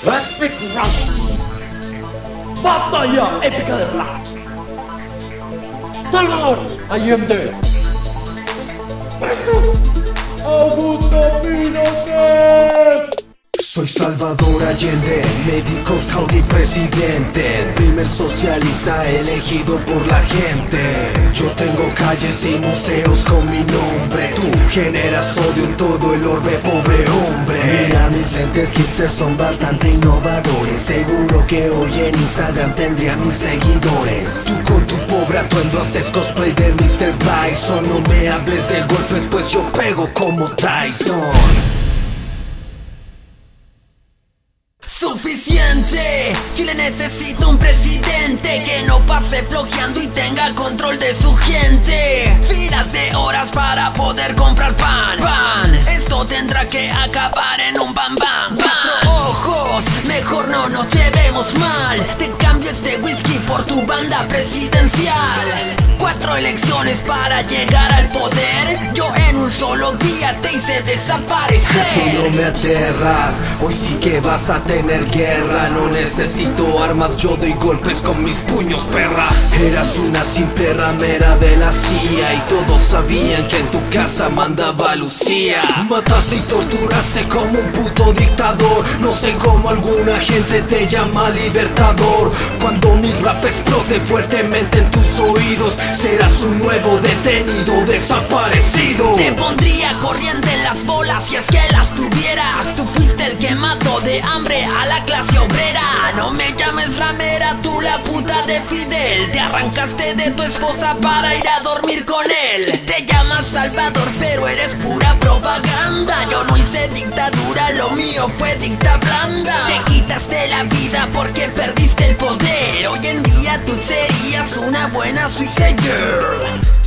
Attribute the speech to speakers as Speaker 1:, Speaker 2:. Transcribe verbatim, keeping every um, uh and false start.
Speaker 1: Epic Round. Batalla épica de rap. Salvador Allende versus Augusto Pinochet.
Speaker 2: Soy Salvador Allende, médico, scout y presidente, el primer socialista elegido por la gente. Yo tengo calles y museos con mi nombre. Tú generas odio en todo el orbe, pobre hombre. Mira, mis lentes hipster son bastante innovadores. Seguro que hoy en Instagram tendría mis seguidores. Tú con tu pobre atuendo haces cosplay de mister Bison. No me hables de golpes, pues yo pego como Tyson.
Speaker 3: Suficiente, Chile necesita un presidente que no pase flojeando y tenga control de su gente. Filas de horas para poder comprar pan, pan. Esto tendrá que acabar en un bam bam, bam. Cuatro ojos, mejor no nos llevemos mal. Te cambio este whisky por tu banda presidencial. Cuatro elecciones para llegar al poder. Yo en un solo día te hice desaparecer.
Speaker 2: Tú no me aterras, hoy sí que vas a tener guerra. No necesito armas, yo doy golpes con mis puños, perra. Eras una simple ramera de la C I A y todos sabían que en tu casa mandaba Lucía. Mataste y torturaste como un puto dictador. No sé cómo alguna gente te llama libertador. Cuando mi rap explote fuertemente en tus oídos, serás un nuevo detenido, desaparecido.
Speaker 3: Te pondría corriente en las bolas si es que las tuvieras. Tú fuiste el que mató de hambre a la clase obrera. No me llames ramera, tú la puta de Fidel. Te arrancaste de tu esposa para ir a dormir con él. Te llamas Salvador pero eres pura propaganda. Yo no hice dictadura, lo mío fue dicta blanda. Te quitaste la vida porque perdiste el poder. Hoy en día tú serías una buena suicide girl.